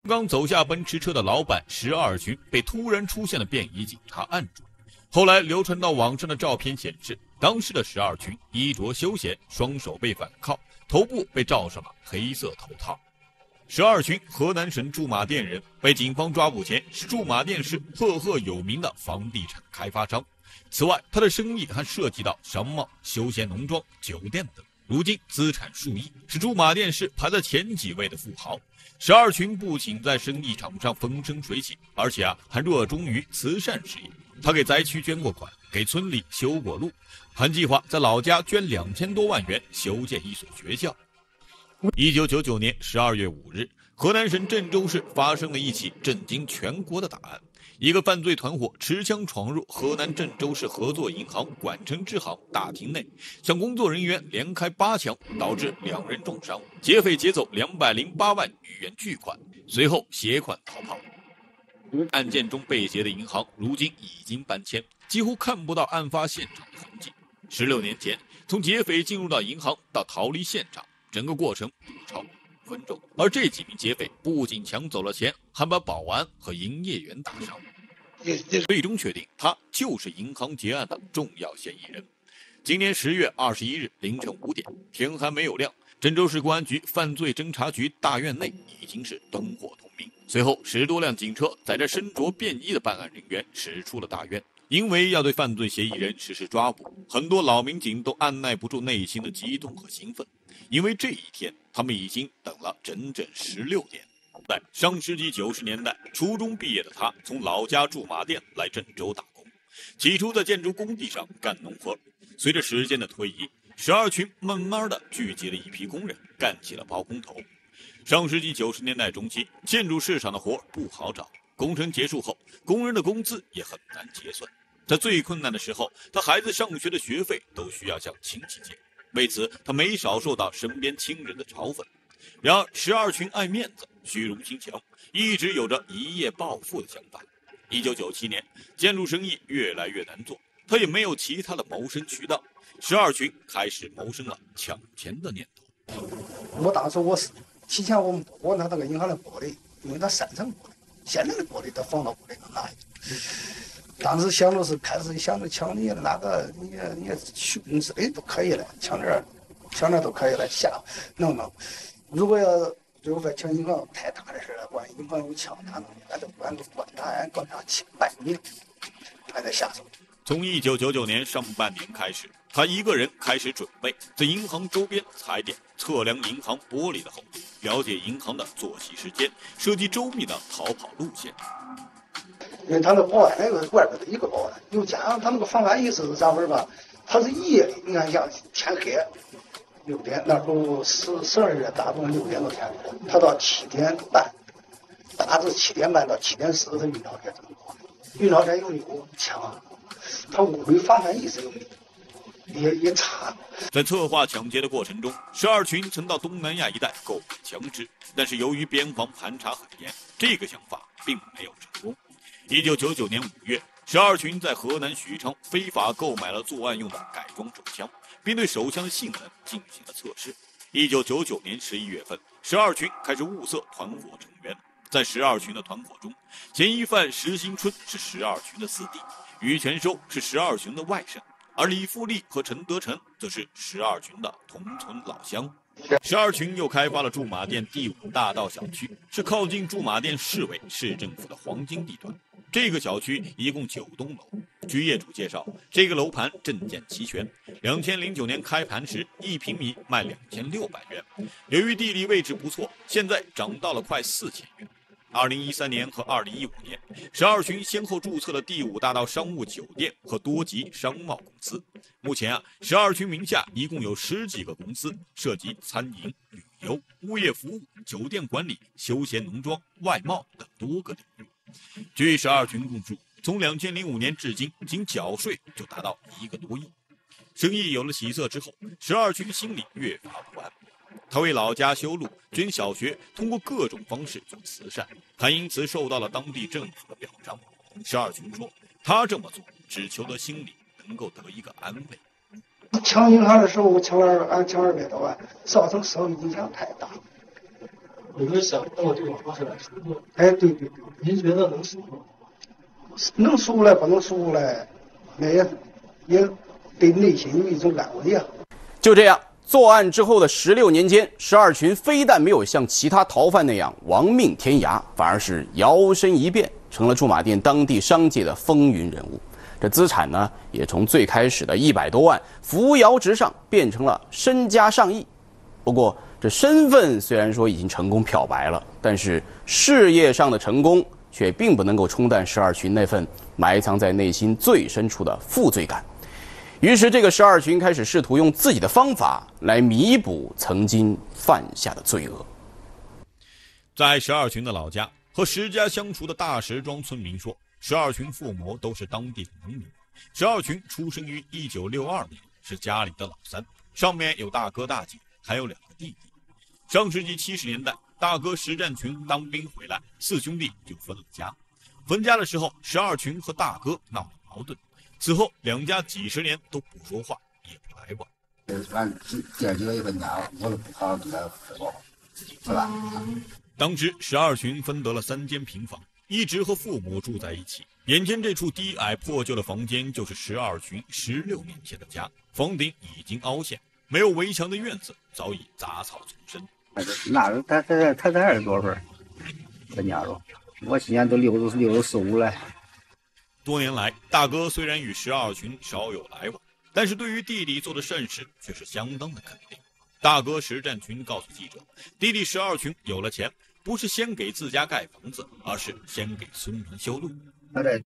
刚走下奔驰车的老板12群被突然出现的便衣警察按住。后来流传到网上的照片显示，当时的12群衣着休闲，双手被反铐，头部被罩上了黑色头套。12群河南省驻马店人，被警方抓捕前是驻马店市赫赫有名的房地产开发商。此外，他的生意还涉及到商贸、休闲农庄、酒店等，如今资产数亿，是驻马店市排在前几位的富豪。12群不仅在生意场上风生水起，而且还热衷于慈善事业。他给灾区捐过款，给村里修过路，还计划在老家捐2000多万元修建一所学校。1999年12月5日，河南省郑州市发生了一起震惊全国的大案。一个犯罪团伙持枪闯入河南郑州市合作银行管城支行大厅内，向工作人员连开8枪，导致2人重伤。劫匪劫走208万余元巨款，随后携款逃跑。案件中被劫的银行如今已经搬迁，几乎看不到案发现场的痕迹。16年前，从劫匪进入到银行到逃离现场，整个过程不超过5分钟。而这几名劫匪不仅抢走了钱，还把保安和营业员打伤。最终确定他就是银行劫案的重要嫌疑人。今年10月21日凌晨5点，天还没有亮，郑州市公安局犯罪侦查局大院内已经是灯火通明。随后10多辆警车载着身着便衣的办案人员驶出了大院。因为要对犯罪嫌疑人实施抓捕，很多老民警都按耐不住内心的激动和兴奋，因为这一天他们已经等了整整16年。在上世纪90年代，初中毕业的他从老家驻马店来郑州打工，起初在建筑工地上干农活。随着时间的推移，12群慢慢的聚集了一批工人，干起了包工头。上世纪90年代中期，建筑市场的活不好找，工程结束后，工人的工资也很难结算。在最困难的时候，他孩子上学的学费都需要向亲戚借，为此他没少受到身边亲人的嘲讽。然而12群爱面子，虚荣心强，一直有着一夜暴富的想法。1997年，建筑生意越来越难做，他也没有其他的谋生渠道，12群开始萌生了抢钱的念头。 我当时我是提前我拿那个银行的玻璃，因为它3层玻璃，现在的玻璃都放到玻璃上拿。当时想的是开始想着抢你那个你去公司的都可以了，抢点都可以了，下弄。如果要最后抢银行太大的事了，万一银行有抢他弄，俺都管他，俺管他7、8年，还得下手。 从1999年上半年开始，他一个人开始准备，在银行周边踩点，测量银行玻璃的厚度，了解银行的作息时间，设计周密的逃跑路线。 因为他那保安那个外边的一个保安，又加上他那个防范意识是咋回事吧？他是夜里，你看像天黑6点，那时候12月大部分6点多天黑，他到7点半，大致7点半到7点40，他遇到这种遇到这有枪，他屋里防范意识也差。 在策划抢劫的过程中，12群曾到东南亚一带购买枪支，但是由于边防盘查很严，这个想法并没有成功。1999年5月，12群在河南许昌非法购买了作案用的改装手枪，并对手枪的性能进行了测试。1999年11月份，12群开始物色团伙成员。在12群的团伙中，嫌疑犯石新春是12群的4弟，于全收是12群的外甥，而李富利和陈德成则是12群的同村老乡。12群又开发了驻马店第5大道小区，是靠近驻马店市委市政府的黄金地段。这个小区一共9栋楼，据业主介绍，这个楼盘证件齐全。2009年开盘时，1平米卖2600元，由于地理位置不错，现在涨到了快4000元。2013年和2015年，12群先后注册了第5大道商务酒店和多级商贸公司。目前12群名下一共有10几个公司，涉及餐饮、旅游、物业服务、酒店管理、休闲农庄、外贸等多个领域。据12群供述，从2005年至今，仅缴税就达到1个多亿。生意有了起色之后，12群心里越发不安。他为老家修路、捐小学，通过各种方式做慈善，还因此受到了当地政府的表彰。12群说，他这么做只求得心里能够得一个安慰。 抢银行的时候，抢200多万，造成社会影响太大。 有没有想到这个方式来赎罪？ 哎，对对对， 您觉得能赎吗？ 能赎来不能赎来，那也对内心有一种安慰啊。 就这样，作案之后的16年间，12群非但没有像其他逃犯那样亡命天涯，反而是摇身一变，成了驻马店当地商界的风云人物。这资产呢，也从最开始的100多万扶摇直上，变成了身家上亿。不过，这身份虽然说已经成功漂白了，但是事业上的成功却并不能够冲淡12群那份埋藏在内心最深处的负罪感。于是，这个12群开始试图用自己的方法来弥补曾经犯下的罪恶。 在12群的老家，和石家相处的大石庄村民说，12群父母都是当地的农民。12群出生于1962年，是家里的老三，上面有大哥大姐，还有2个弟弟。上世纪70年代，大哥石占群当兵回来，4兄弟就分了家。分家的时候，12群和大哥闹了矛盾，此后2家几十年都不说话，也不来往。 俺姐几个一分家，我都不好跟他说，是吧？ 当时12群分得了3间平房，一直和父母住在一起。眼前这处低矮破旧的房间就是12群16年前的家，房顶已经凹陷，没有围墙的院子早已杂草丛生。 那他才20多岁，咱家都，我今年都64、65了。 多年来，大哥虽然与12群少有来往，但是对于弟弟做的善事却是相当的肯定。大哥石占群告诉记者，弟弟12群有了钱，不是先给自家盖房子，而是先给村民修路。 他在